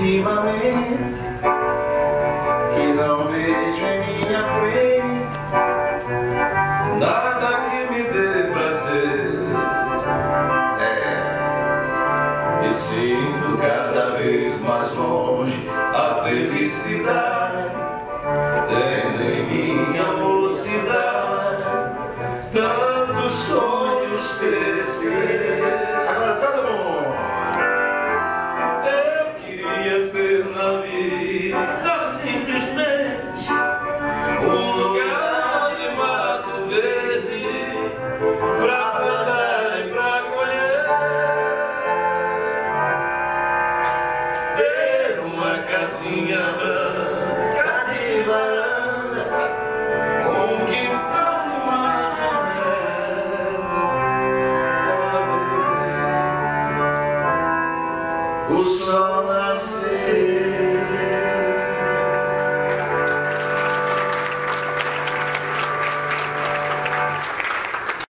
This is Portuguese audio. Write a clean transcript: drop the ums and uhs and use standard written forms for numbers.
ultimamente, que não vejo em minha frente nada que me dê prazer. Me sinto cada vez mais longe a felicidade, tendo em minha mocidade tantos sonhos perecer. Agora todo mundo. Eu queria ter na vida simplesmente um lugar de mato verde pra plantar e pra colher, ter uma casinha branca de varanda, um quintal e uma janela. O sol nasceu